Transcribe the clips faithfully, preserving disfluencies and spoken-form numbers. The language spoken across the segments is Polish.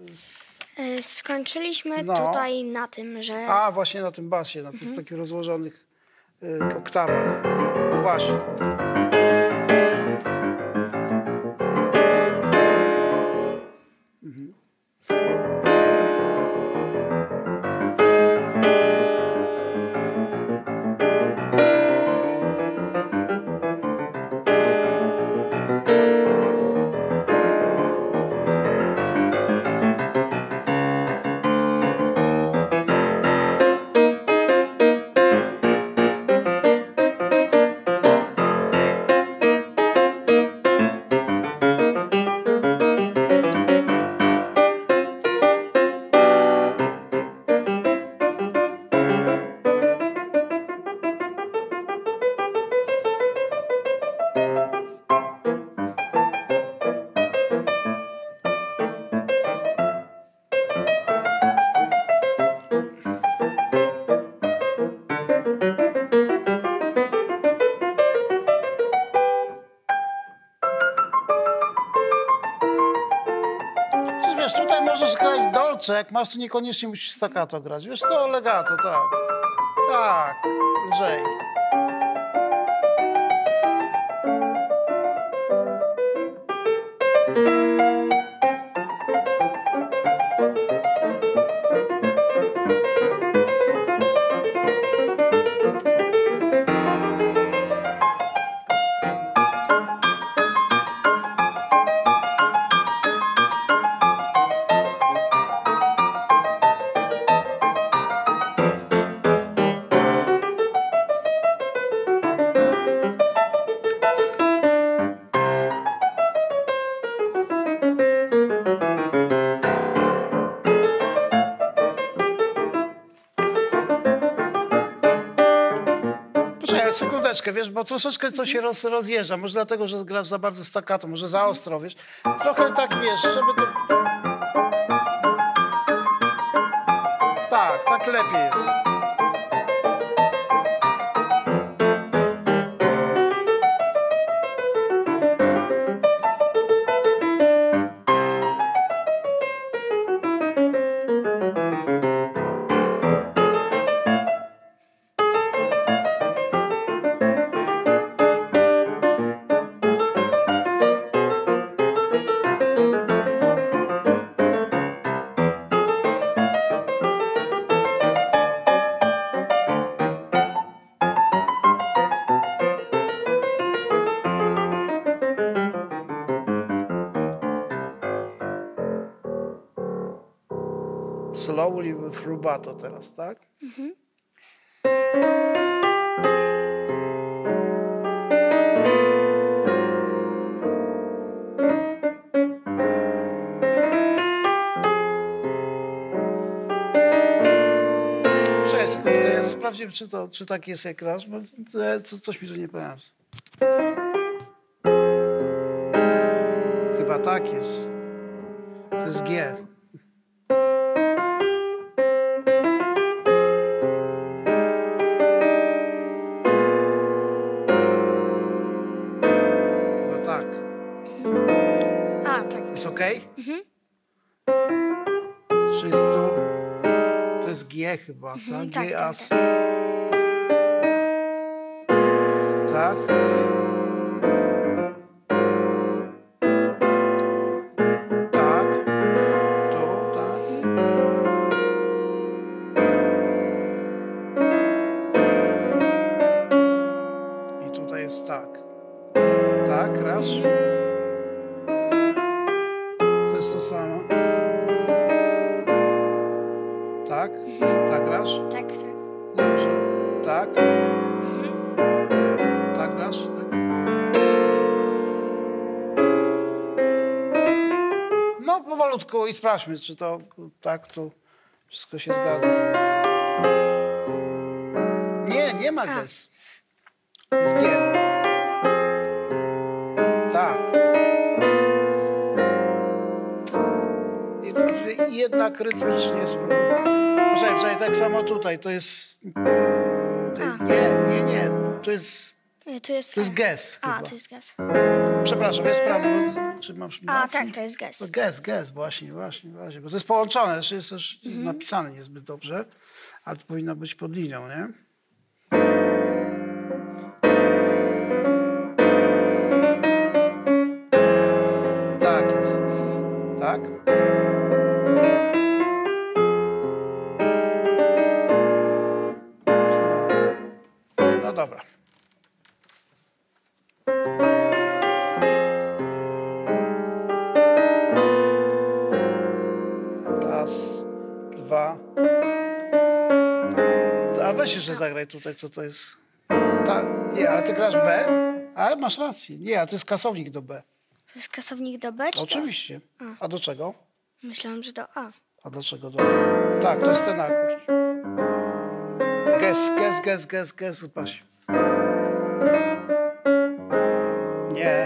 Skończyliśmy no. tutaj na tym, że... A, właśnie na tym basie, na tych mhm. takich rozłożonych y, oktawach. No właśnie. Mhm. Wiesz, tutaj możesz grać dolce, jak masz, tu niekoniecznie musisz staccato grać. Wiesz co, legato, tak. Tak, lżej. Sekundeczkę, wiesz, bo troszeczkę to się roz, rozjeżdża. Może dlatego, że grasz za bardzo staccato, może za ostro, wiesz. Trochę tak, wiesz, żeby to... Tak, tak lepiej jest. Slowly with rubato teraz, tak? Mhm. Cześć, sekundkę, ja sprawdzimy, czy, to, czy tak jest jak grasz, bo co, coś mi tu nie powiem. Chyba tak jest. To jest G. Jest ok? Mhm. Czyli to, to jest G chyba, mhm, tak? G, tak, As. tak, tak. Tak? Tak. To, tak. I tutaj jest tak. Tak, raz. To jest to samo. Tak? Mhm. Tak grasz? Tak, tak. Dobrze. Tak? Mhm. Tak grasz? Tak. No powolutku i sprawdźmy, czy to tak tu wszystko się zgadza. Nie, nie ma ges. Jest G. Tak. I jednak rytmicznie spróbuj. Poczekaj, poczekaj, tak samo tutaj, to jest... To, nie, nie, nie, to jest... To jest, to jest ges A, chyba. to jest ges. Przepraszam, ja sprawdzę, bo, czy mam A, rację? tak, to jest To gest. gest, gest, właśnie, właśnie, właśnie. Bo to jest połączone, jeszcze jest też Mhm. napisane niezbyt dobrze, ale to powinno być pod linią, nie? Tak jest. Tak? No dobra. Raz, dwa. A weź jeszcze zagraj tutaj, co to jest. Tak, nie, ale ty grasz B? Ale masz rację. Nie, a to jest kasownik do B. To jest kasownik do B, czy Oczywiście. A do czego? do... Myślałam, że do A. A dlaczego do... Tak, to jest ten akord. Ges, ges, ges, ges, ges, Basiu. Nie.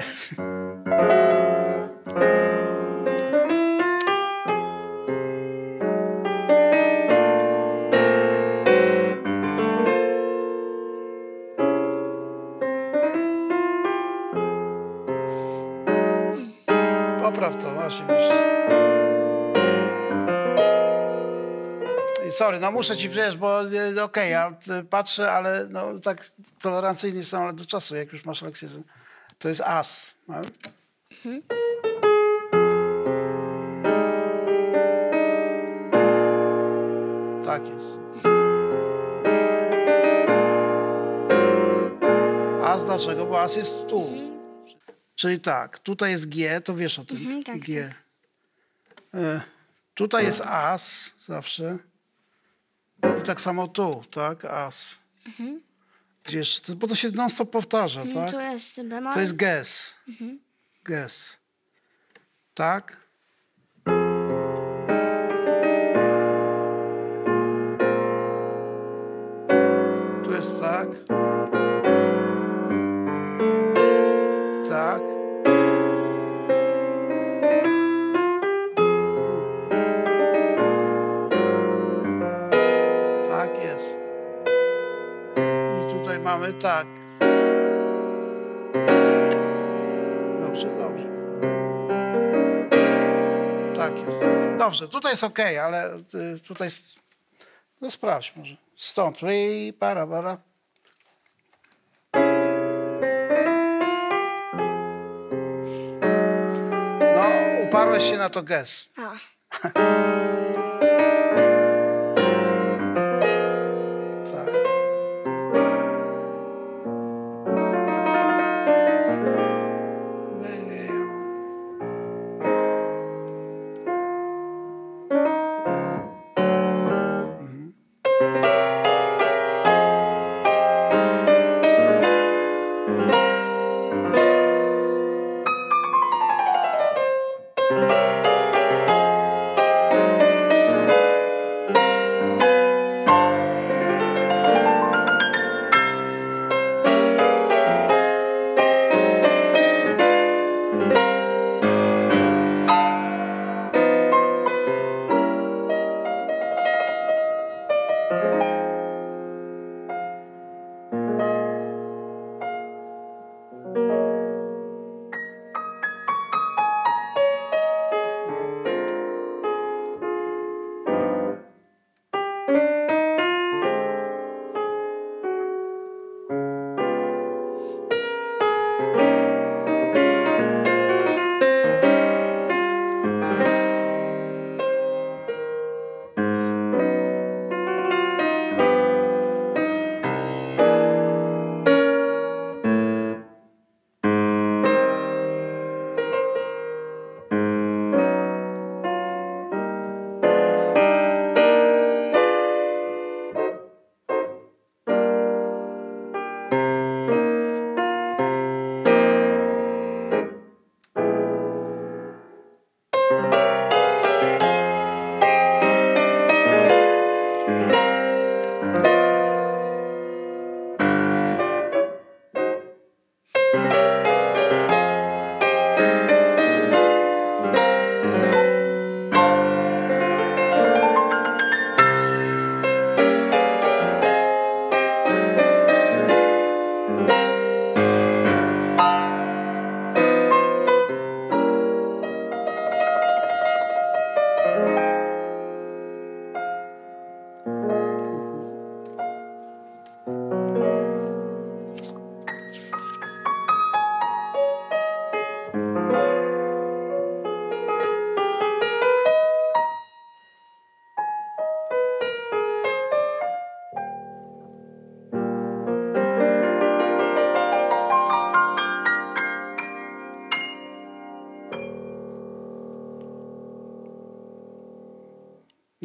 Popraw to, właśnie. Sorry, no muszę ci wziąć, bo e, okej, okay, ja e, patrzę, ale no tak tolerancyjnie są, ale do czasu, jak już masz lekcję. To jest as. No? Mhm. Tak jest. As dlaczego? Bo as jest tu. Mhm. Czyli tak, tutaj jest G, to wiesz o tym. Mhm, tak, G. tak. E, tutaj jest as zawsze. I tak samo tu, tak? As. Mhm. Gdzieś, to, bo to się non-stop powtarza, Mhm, tak? to jest bemol. To jest ges. Mhm. Ges. Tak? Tu jest tak. Tak. Tak jest. I tutaj mamy tak. Dobrze, dobrze. Tak jest. Dobrze, tutaj jest ok, ale y, tutaj jest... No sprawdź może. Stąd. Ri, para, para. No, uparłeś się na to ges. A. Tak.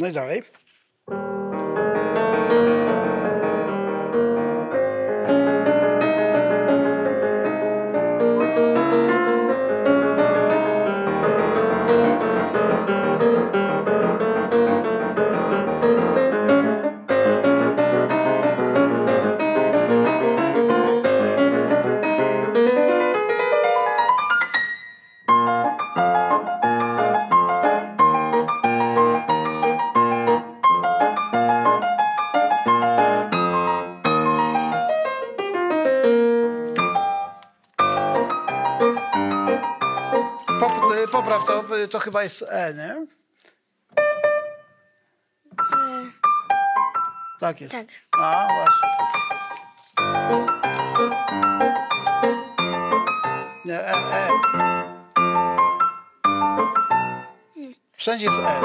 No i dalej. Popraw, to, to chyba jest E, nie? E, Tak jest. tak. A, właśnie. Nie, E, E. Wszędzie jest E.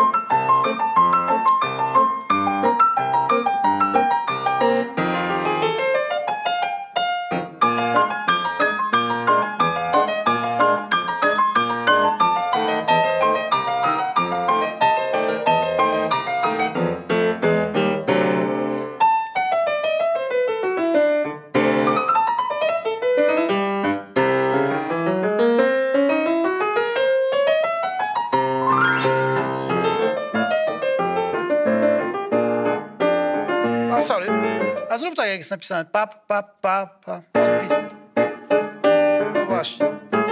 A sorry. A zrób tak, jak jest napisane. Pa, pa, pa, pa. Odbij. No właśnie.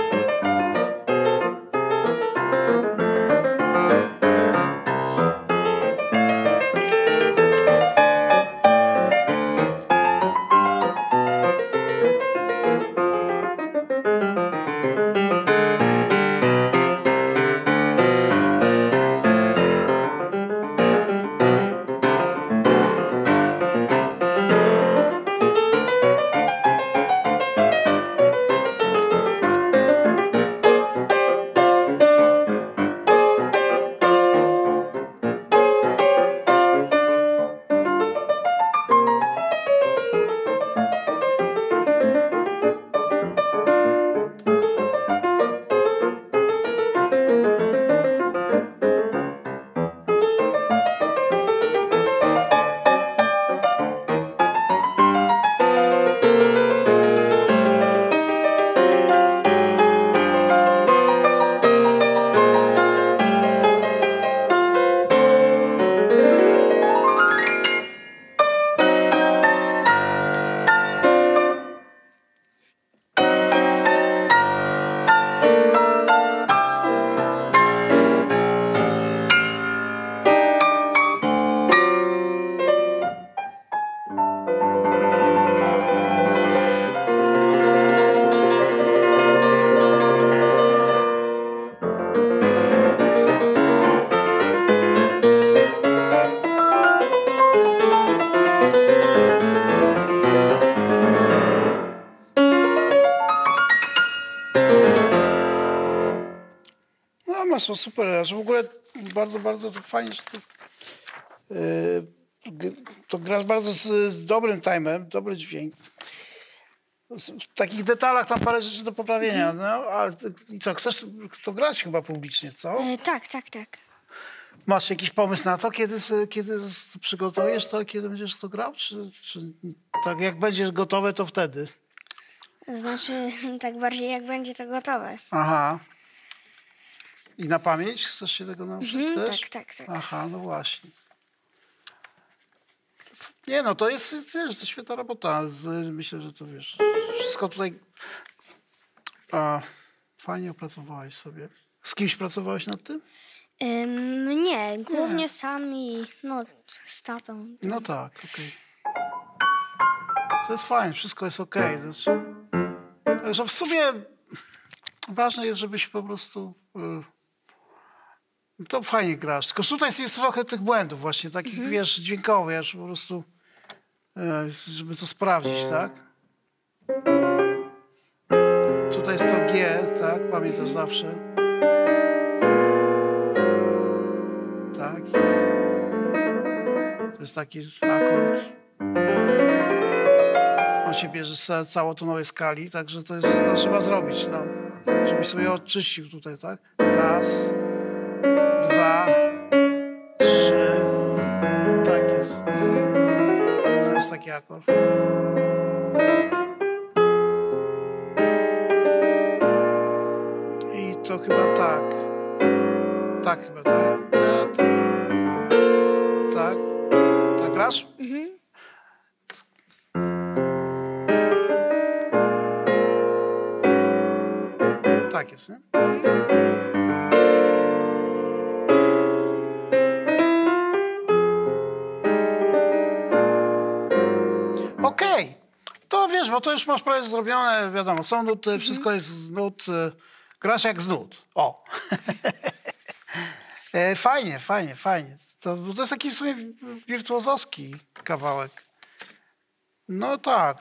Masz, no super, że w ogóle bardzo, bardzo to fajnie, że to, yy, to grasz bardzo z, z dobrym time'em, dobry dźwięk. W takich detalach tam parę rzeczy do poprawienia, no, ale i co, chcesz to grać chyba publicznie, co? E, tak, tak, tak. Masz jakiś pomysł na to, kiedy, kiedy przygotujesz to, kiedy będziesz to grał? Czy, czy tak jak będziesz gotowe, to wtedy? Znaczy, tak bardziej jak będzie to gotowe. Aha. I na pamięć? Chcesz się tego nauczyć Mhm, też? tak, tak, tak. Aha, no właśnie. Nie no, to jest, wiesz, to świetna robota. Z, myślę, że to wiesz, wszystko tutaj a, fajnie opracowałeś sobie. Z kimś pracowałeś nad tym? Ym, nie, głównie Nie. sam i no, z tatą. No tak, okej. To jest fajne, wszystko jest okej. Znaczy, także w sumie ważne jest, żebyś po prostu y, to fajnie grasz. Tylko tutaj jest trochę tych błędów właśnie, takich, mhm. wiesz, dźwiękowych, aż po prostu y, żeby to sprawdzić, tak? Tutaj jest to G, tak? Pamiętasz zawsze. Tak. To jest taki akord. On się bierze z całotonowej skali, także to jest, no, trzeba zrobić, no. Żebyś sobie odczyścił tutaj, tak? Raz, dwa, trzy, akord. I to chyba tak. Tak chyba, tak. Tak. Tak. Tak grasz? Mhm. Tak jest, nie? Okej. Okay. To wiesz, bo to już masz prawie zrobione, wiadomo, są nuty, mhm. wszystko jest z nut. Grasz jak z nut. O. Fajnie, fajnie, fajnie. To, to jest taki w sumie wirtuozowski kawałek. No tak.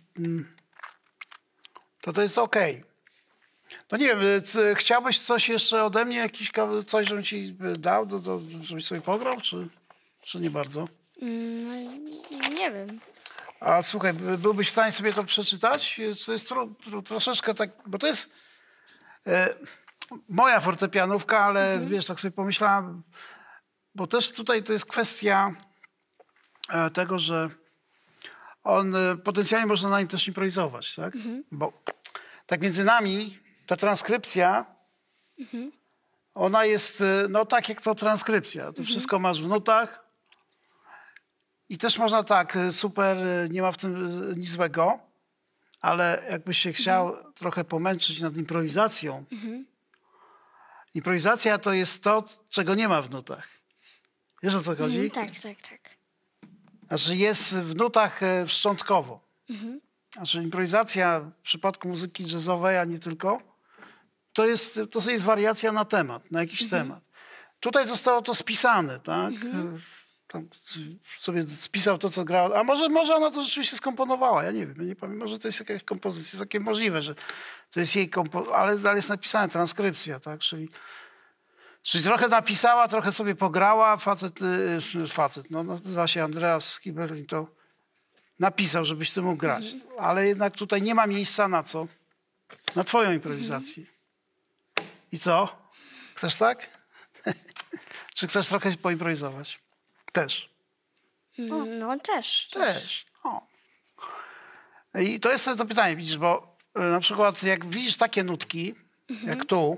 To to jest okej. Okay. No nie wiem, chciałbyś coś jeszcze ode mnie, jakiś coś, żebym ci dał, do, do, żebyś sobie pograł, czy, czy nie bardzo? Mm, nie wiem. A słuchaj, byłbyś w stanie sobie to przeczytać? To jest tro, tro, troszeczkę tak, bo to jest e, moja fortepianówka, ale mhm. wiesz, tak sobie pomyślałam, bo też tutaj to jest kwestia e, tego, że on e, potencjalnie można na nim też improwizować, tak? Mhm. Bo tak między nami ta transkrypcja, mhm. ona jest no tak jak to transkrypcja. To mhm. wszystko masz w nutach i też można tak, super, nie ma w tym nic złego, ale jakbyś się chciał mhm. trochę pomęczyć nad improwizacją, mhm. improwizacja to jest to, czego nie ma w nutach. Wiesz, o co chodzi? Mhm, tak, tak, tak. Znaczy jest w nutach szczątkowo. Mhm. Znaczy improwizacja w przypadku muzyki jazzowej, a nie tylko, to jest, to jest wariacja na temat, na jakiś mhm. temat. Tutaj zostało to spisane, tak? Mhm. Tam sobie spisał to, co grał. A może, może ona to rzeczywiście skomponowała, ja nie wiem, ja nie pamiętam, może to jest jakaś kompozycja, takie możliwe, że to jest jej kompozycja, ale dalej jest napisane transkrypcja, tak? Czyli, czyli trochę napisała, trochę sobie pograła, facet, facet no, nazywa się Andreas Kiberlin, to napisał, żebyś ty mógł grać. Mhm. Ale jednak tutaj nie ma miejsca na co? Na twoją improwizację. Mhm. I co? Chcesz tak? Czy chcesz trochę poimprowizować? Też. No, no też. Też. O. I to jest to pytanie, widzisz, bo na przykład jak widzisz takie nutki, mhm. jak tu,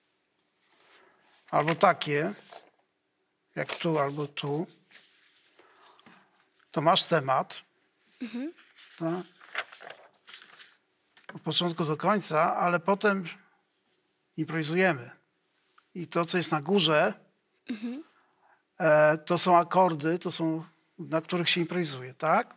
albo takie, jak tu, albo tu, to masz temat. Mhm. Tak? Od początku do końca, ale potem improwizujemy. I to, co jest na górze, mhm. e, to są akordy, to są, na których się improwizuje, tak?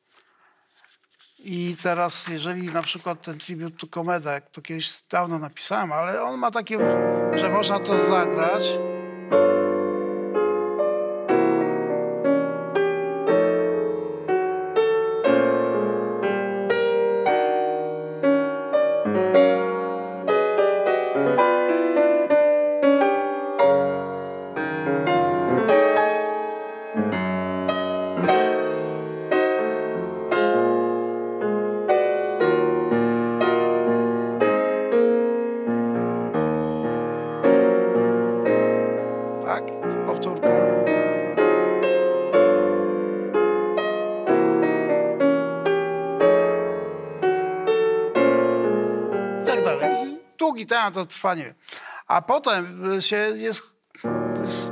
I teraz, jeżeli na przykład ten Tribute to Comeda, jak to kiedyś dawno napisałem, ale on ma takie, że można to zagrać. Gitara to trwa, nie wiem. A potem się jest, jest...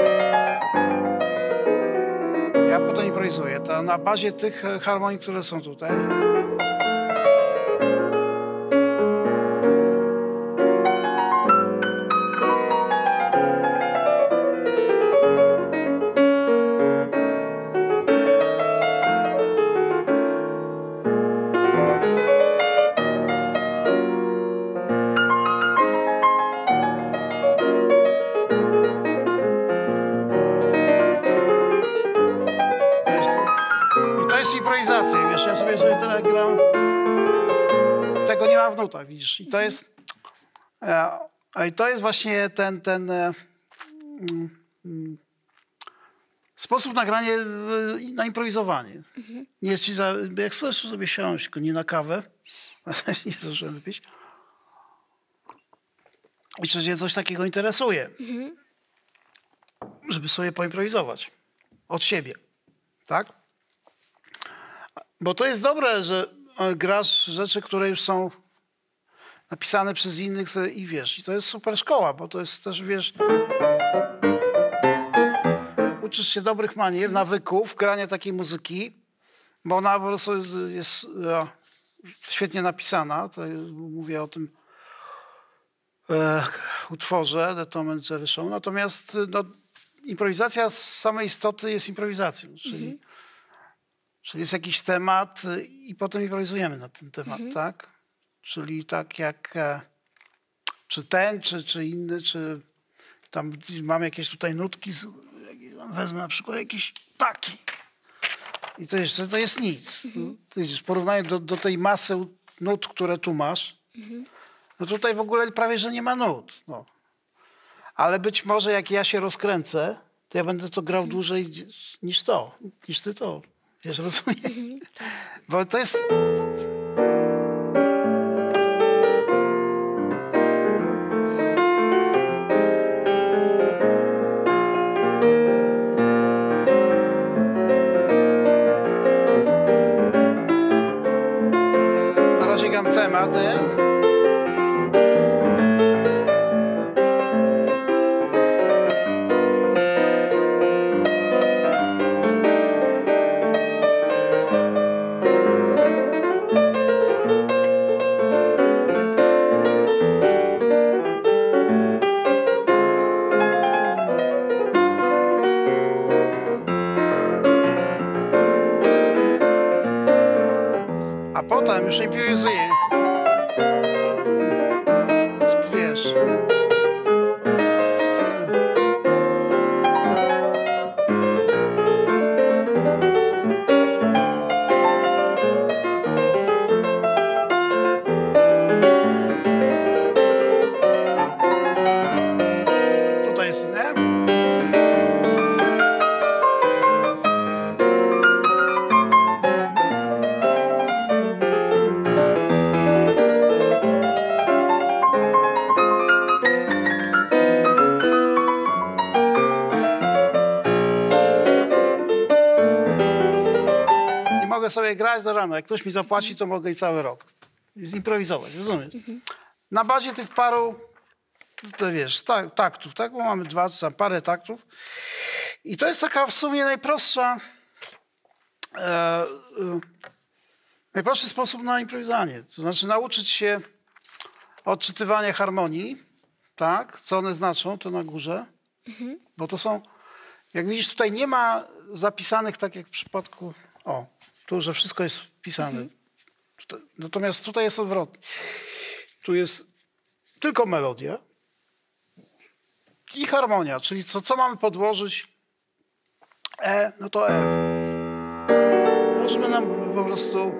Ja potem improwizuję. To na bazie tych harmonii, które są tutaj. Wiesz, ja sobie sobie tyle gram. Tego nie ma w nutach, widzisz. I to jest e, i to jest właśnie ten, ten e, mm, sposób nagrania na improwizowanie. Mhm. Nie jest ci za, jak chcesz sobie siąść, tylko nie na kawę. Nie zacząłem wypić. I czy cię coś takiego interesuje, mhm. żeby sobie poimprowizować od siebie, tak? Bo to jest dobre, że grasz rzeczy, które już są napisane przez innych i wiesz, i to jest super szkoła, bo to jest też, wiesz, uczysz się dobrych manier, nawyków, grania takiej muzyki, bo ona po prostu jest ja, świetnie napisana. To jest, mówię o tym e, utworze The Tom and Jerry Show. Natomiast no, improwizacja z samej istoty jest improwizacją, czyli, mhm. czyli jest jakiś temat i potem improwizujemy na ten temat, mhm. tak? Czyli tak jak e, czy ten, czy, czy inny, czy tam mam jakieś tutaj nutki, wezmę na przykład jakiś taki. I to jeszcze to jest nic. Mhm. W porównaniu do, do tej masy nut, które tu masz, mhm. no tutaj w ogóle prawie, że nie ma nut. No. Ale być może jak ja się rozkręcę, to ja będę to grał mhm. dłużej niż to, niż ty to. Wiesz, rozumiem? Mhm. Bo to jest... Tematy. A potem już improwizuje. Wiesz. Tutaj jest, nie? Mogę sobie grać do rana. Jak ktoś mi zapłaci, to mogę i cały rok zimprowizować, rozumiesz? Mhm. Na bazie tych paru, to wiesz, tak, taktów, tak? Bo mamy dwa, czy tam parę taktów. I to jest taka w sumie najprostsza, e, e, najprostszy sposób na improwizowanie. To znaczy nauczyć się odczytywania harmonii, tak? Co one znaczą, to na górze. Mhm. Bo to są, jak widzisz, tutaj nie ma zapisanych, tak jak w przypadku, o, tu, że wszystko jest wpisane. Mhm. Natomiast tutaj jest odwrotnie. Tu jest tylko melodia i harmonia, czyli co, co mamy podłożyć? E, no to E. Możemy nam po prostu...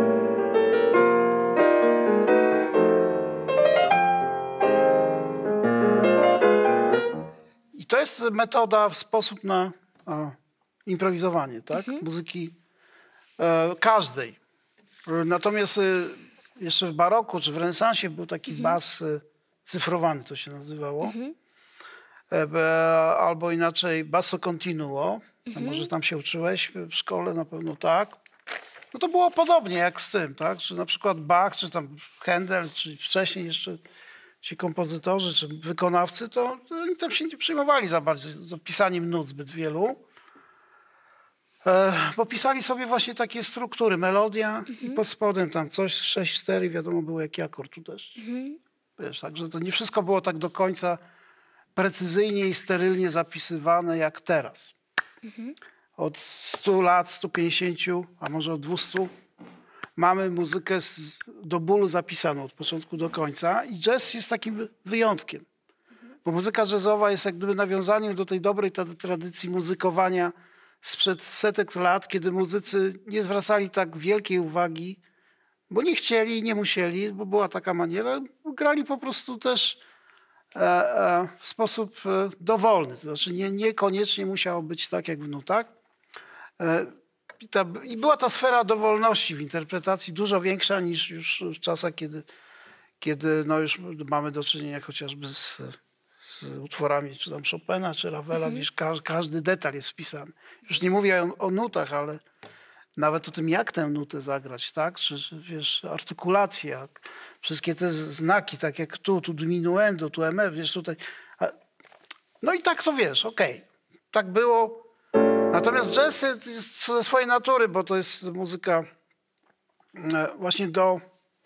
I to jest metoda, sposób na o, improwizowanie, tak? Mhm. Muzyki e, każdej. Natomiast e, jeszcze w baroku czy w renesansie był taki mhm. bas e, cyfrowany, to się nazywało. Mhm. E, albo inaczej basso continuo. Mhm. Może tam się uczyłeś w szkole, na pewno tak. No to było podobnie jak z tym, tak? Że na przykład Bach, czy tam Händel, czy wcześniej jeszcze ci kompozytorzy, czy wykonawcy, to, to oni tam się nie przejmowali za bardzo za pisaniem nut zbyt wielu. E, bo pisali sobie właśnie takie struktury, melodia mhm. i pod spodem tam coś, sześć cztery, wiadomo było jaki akord tu też. Mhm. Wiesz, także to nie wszystko było tak do końca precyzyjnie i sterylnie zapisywane jak teraz. Mhm. Od stu lat, stu pięćdziesięciu, a może od dwustu mamy muzykę z, do bólu zapisaną od początku do końca i jazz jest takim wyjątkiem. Mhm. Bo muzyka jazzowa jest jak gdyby nawiązaniem do tej dobrej tradycji muzykowania sprzed setek lat, kiedy muzycy nie zwracali tak wielkiej uwagi, bo nie chcieli, nie musieli, bo była taka maniera. Grali po prostu też e, e, w sposób e, dowolny. To znaczy nie, niekoniecznie musiało być tak jak w nutach. E, i, ta, I była ta sfera dowolności w interpretacji dużo większa niż już w czasach, kiedy, kiedy no już mamy do czynienia chociażby z, z utworami czy tam Chopina, czy Ravela. Mhm. Wiesz, ka, każdy detal jest wpisany. Już nie mówię o, o nutach, ale nawet o tym, jak tę nutę zagrać, tak? Czy, czy wiesz, artykulacja, wszystkie te znaki, tak jak tu, tu diminuendo, tu M F, wiesz, tutaj. No i tak to wiesz, okej. Okay. Tak było. Natomiast jazz jest ze swojej natury, bo to jest muzyka właśnie do,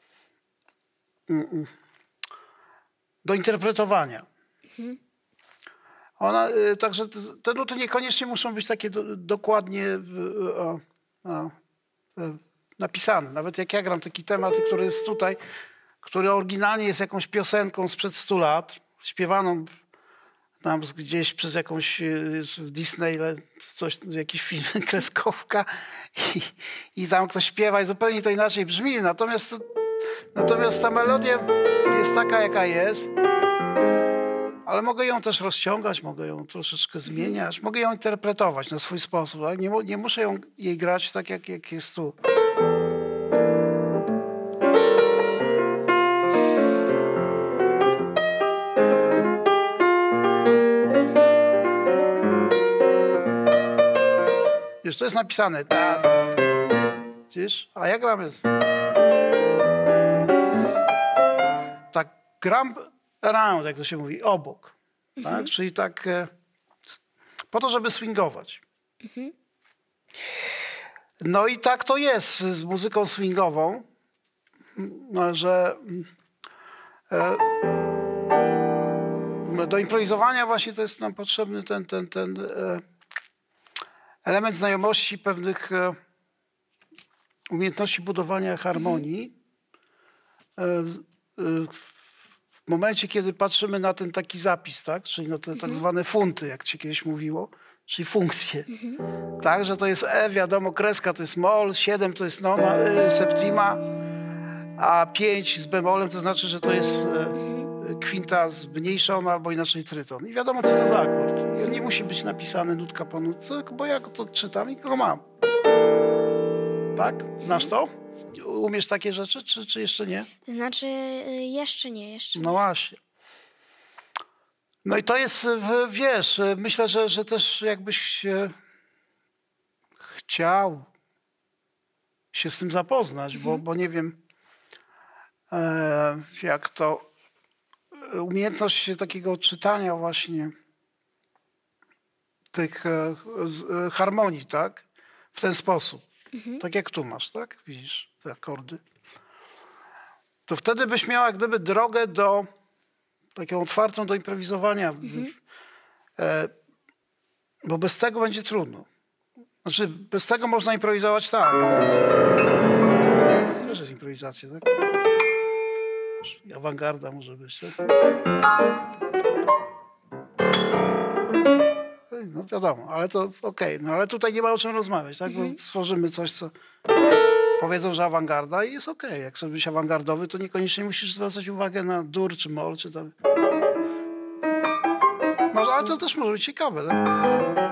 do interpretowania. Mhm. Ona, także te nuty niekoniecznie muszą być takie do, dokładnie o, o, napisane. Nawet jak ja gram taki temat, który jest tutaj, który oryginalnie jest jakąś piosenką sprzed stu lat, śpiewaną tam gdzieś przez jakąś Disney, coś, jakiś film, kreskówka i, i tam ktoś śpiewa i zupełnie to inaczej brzmi. Natomiast, natomiast ta melodia jest taka, jaka jest. Ale mogę ją też rozciągać, mogę ją troszeczkę zmieniać, mogę ją interpretować na swój sposób. Tak? Nie, nie muszę ją, jej grać tak, jak, jak jest tu. Wiesz, to jest napisane. Ta, widzisz? A ja gram jest. Tak, gram around, jak to się mówi, obok. Mhm. Tak? Czyli tak e, po to, żeby swingować. Mhm. No i tak to jest z muzyką swingową, że e, do improwizowania właśnie to jest nam potrzebny ten, ten, ten e, element znajomości pewnych e, umiejętności budowania harmonii. Mhm. E, e, W momencie, kiedy patrzymy na ten taki zapis, tak? Czyli na te mhm. tak zwane funty, jak się kiedyś mówiło, czyli funkcje. Mhm. Tak, że to jest E, wiadomo, kreska to jest mol, siedem to jest nona, y, septima, a pięć z bemolem to znaczy, że to jest y, kwinta zmniejszona albo inaczej tryton. I wiadomo, co to za akord. I on nie musi być napisany nutka po nutce, bo ja to czytam i go mam. Tak? Znasz to? Umiesz takie rzeczy, czy, czy jeszcze nie? Znaczy, jeszcze nie, jeszcze nie. No właśnie. No i to jest, wiesz, myślę, że, że też jakbyś chciał się z tym zapoznać, mhm. bo, bo nie wiem, e, jak to umiejętność takiego czytania właśnie tych e, z, harmonii, tak? W ten sposób. Mhm. Tak jak tu masz, tak? Widzisz te akordy. To wtedy byś miała jak gdyby drogę do taką otwartą do improwizowania. Mhm. E, bo bez tego będzie trudno. Znaczy, bez tego można improwizować tak. Też jest improwizacja, tak? Awangarda może być, tak? No wiadomo, ale to okej. Okay. No ale tutaj nie ma o czym rozmawiać, tak? Mhm. Bo stworzymy coś, co powiedzą, że awangarda i jest okej. Okay. Jak sobie być awangardowy, to niekoniecznie musisz zwracać uwagę na dur czy mol, czy tam. Może, ale to też może być ciekawe, tak?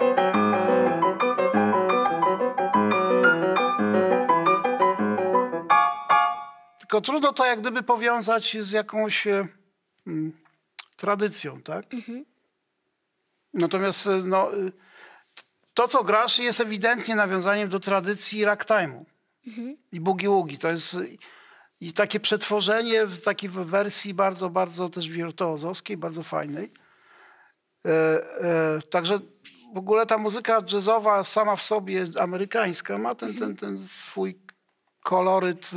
Tylko trudno to jak gdyby powiązać z jakąś hmm, tradycją, tak? Mhm. Natomiast no, to, co grasz, jest ewidentnie nawiązaniem do tradycji ragtime'u mhm. i boogie-woogie. To jest i takie przetworzenie w takiej wersji bardzo, bardzo też wirtuozowskiej, bardzo fajnej. E, e, także w ogóle ta muzyka jazzowa sama w sobie, amerykańska, ma ten, mhm. ten, ten swój koloryt,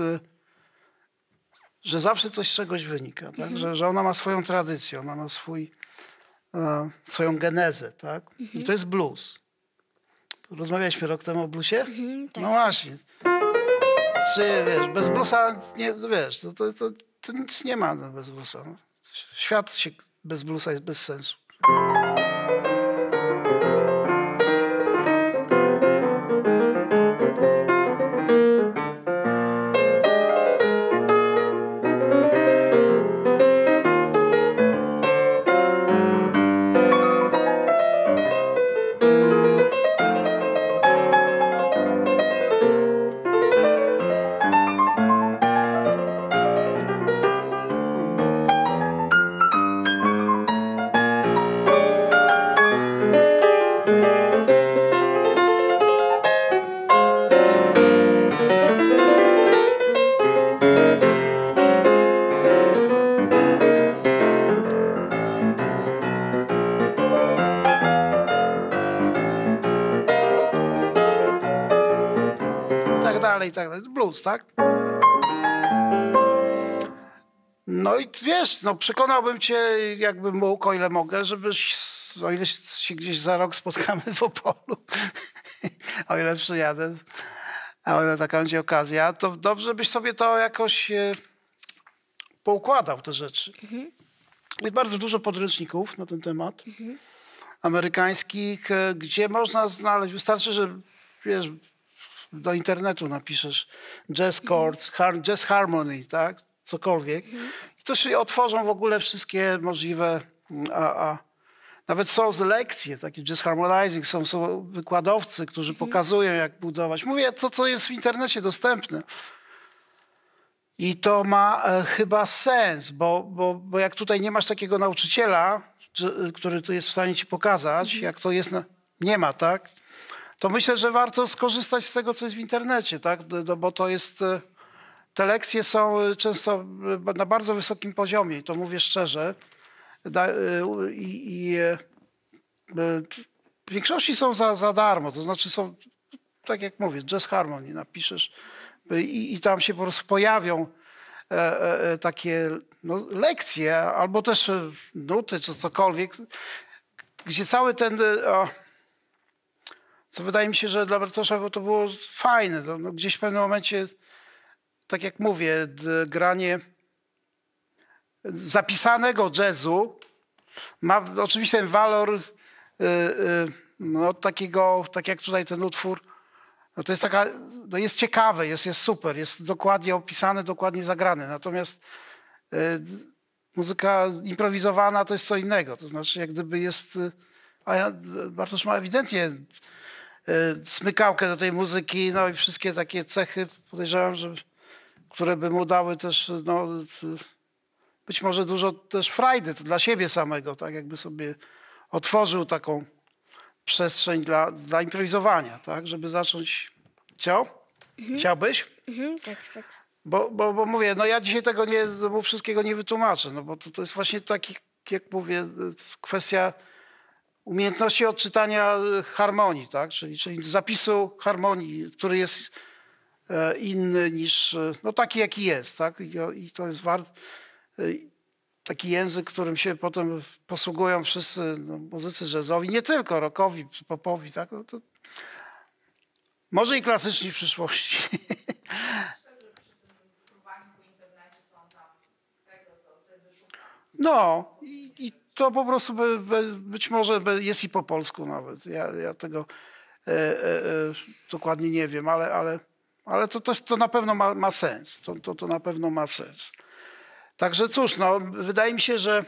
że zawsze coś z czegoś wynika. Tak? Mhm. Że, że ona ma swoją tradycję, ona ma swój swoją genezę, tak? Mhm. I to jest blues. Rozmawialiśmy rok temu o bluesie? Mhm, tak, no właśnie. Czy wiesz, bez bluesa nie, wiesz, to, to, to, to nic nie ma bez bluesa. Świat się bez bluesa jest bez sensu. i tak dalej. Blues, tak? No i wiesz, no przekonałbym cię, jakbym mógł, o ile mogę, żebyś, o ile się gdzieś za rok spotkamy w Opolu, o ile przyjadę, a o ile taka będzie okazja, to dobrze byś sobie to jakoś e, poukładał, te rzeczy. Mhm. Jest bardzo dużo podręczników na ten temat, mhm. amerykańskich, e, gdzie można znaleźć, wystarczy, że wiesz, do internetu napiszesz jazz chords, mhm. har, jazz harmony, tak? Cokolwiek. Mhm. I to się otworzą w ogóle wszystkie możliwe, a, a nawet są lekcje, takie jazz harmonizing, są, są wykładowcy, którzy mhm. pokazują, jak budować. Mówię to, co jest w internecie dostępne. I to ma e, chyba sens, bo, bo, bo jak tutaj nie masz takiego nauczyciela, że, który tu jest w stanie ci pokazać, mhm. jak to jest, na, nie ma, tak? To myślę, że warto skorzystać z tego, co jest w internecie, tak? No, bo to jest... E, Te lekcje są często na bardzo wysokim poziomie i to mówię szczerze. I, i w większości są za, za darmo, to znaczy są, tak jak mówię, jazz harmony napiszesz i, i tam się po prostu pojawią e, e, takie no, lekcje albo też nuty czy cokolwiek, gdzie cały ten... O, co wydaje mi się, że dla Bartosza to było fajne. No, no, gdzieś w pewnym momencie, tak jak mówię, granie zapisanego jazzu ma oczywiście ten walor y, y, no, takiego, tak jak tutaj ten utwór, no, to jest taka, no, jest ciekawe, jest, jest super, jest dokładnie opisane, dokładnie zagrane. Natomiast y, muzyka improwizowana to jest co innego. To znaczy, jak gdyby jest... A ja, Bartosz ma ewidentnie y, smykałkę do tej muzyki, no i wszystkie takie cechy, podejrzewam, że które by mu dały też, no, być może dużo też frajdy dla siebie samego, tak jakby sobie otworzył taką przestrzeń dla, dla improwizowania, tak, żeby zacząć. Chciał? Mhm. Chciałbyś? Mhm, tak, tak. Bo, bo, bo mówię, no ja dzisiaj tego nie, mu wszystkiego nie wytłumaczę, no bo to, to jest właśnie taki, jak mówię, kwestia umiejętności odczytania harmonii, tak, czyli, czyli zapisu harmonii, który jest inny niż, no taki jaki jest, tak? I, i to jest wart, taki język, którym się potem posługują wszyscy no, muzycy jazzowi, nie tylko rockowi, popowi, tak? No to może i klasyczni w przyszłości. No i, i to po prostu by, by, być może by jest i po polsku nawet. Ja, ja tego e, e, e, dokładnie nie wiem, ale, ale Ale to, to, to na pewno ma, ma sens. To, to, to na pewno ma sens. Także cóż, no, wydaje mi się, że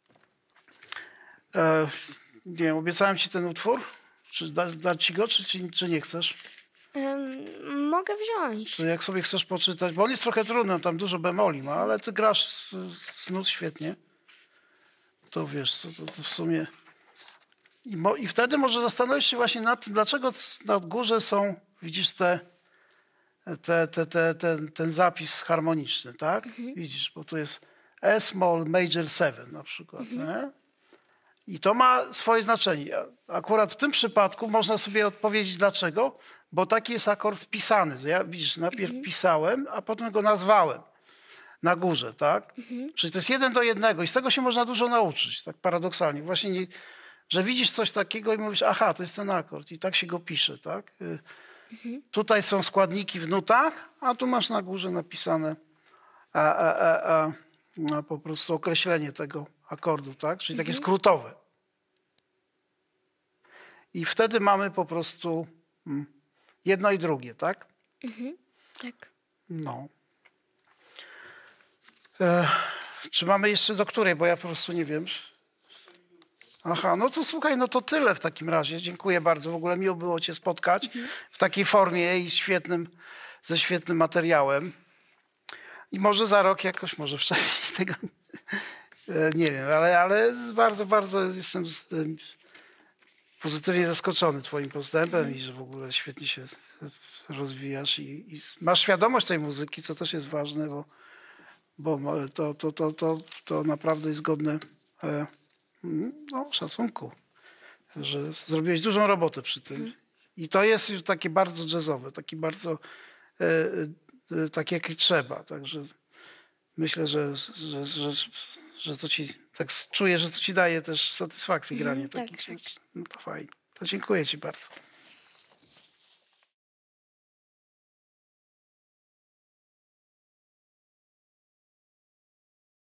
e, nie wiem, obiecałem ci ten utwór. Czy da, dać ci go, czy, czy, czy nie chcesz? Um, mogę wziąć. To jak sobie chcesz poczytać, bo on jest trochę trudny, tam dużo bemoli ma, ale ty grasz z, z nut świetnie. To wiesz, to, to w sumie... I, mo, I wtedy może zastanowić się właśnie nad tym, dlaczego na górze są, widzisz, te... Te, te, te, ten, ten zapis harmoniczny, tak? Mhm. Widzisz, bo tu jest E-moll major siedem na przykład. Mhm. Nie? I to ma swoje znaczenie. Akurat w tym przypadku można sobie odpowiedzieć dlaczego, bo taki jest akord wpisany. Ja, widzisz, najpierw mhm. wpisałem, a potem go nazwałem na górze, tak? Mhm. Czyli to jest jeden do jednego i z tego się można dużo nauczyć, tak paradoksalnie. Właśnie, nie, że widzisz coś takiego i mówisz, aha, to jest ten akord i tak się go pisze, tak? Mhm. Tutaj są składniki w nutach, a tu masz na górze napisane a, a, a, a, a po prostu określenie tego akordu, tak? Czyli mhm. takie skrótowe. I wtedy mamy po prostu jedno i drugie, tak? Mhm. Tak. No. E, czy mamy jeszcze do której? Bo ja po prostu nie wiem. Aha, no to słuchaj, no to tyle w takim razie. Dziękuję bardzo. W ogóle miło było cię spotkać mhm. w takiej formie i świetnym, ze świetnym materiałem. I może za rok jakoś, może wcześniej tego nie wiem, ale, ale bardzo, bardzo jestem pozytywnie zaskoczony twoim postępem mhm. i że w ogóle świetnie się rozwijasz i, i masz świadomość tej muzyki, co też jest ważne, bo, bo to, to, to, to, to naprawdę jest godne no, szacunku, że zrobiłeś dużą robotę przy tym. I to jest już takie bardzo jazzowe, taki bardzo e, tak jak trzeba. Także myślę, że, że, że, że to ci, tak czuję, że to ci daje też satysfakcję granie Mhm, tak, takich tak. rzeczy. No to fajnie. To dziękuję ci bardzo.